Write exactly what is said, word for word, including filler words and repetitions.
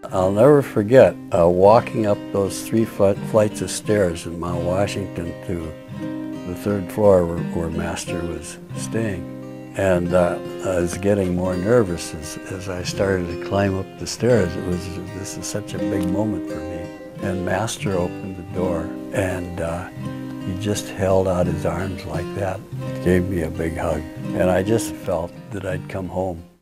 I'll never forget uh, walking up those three fl flights of stairs in Mount Washington to the third floor where, where Master was staying. And uh, I was getting more nervous as, as I started to climb up the stairs. It was, this is such a big moment for me. And Master opened the door, and uh, he just held out his arms like that, gave me a big hug. And I just felt that I'd come home.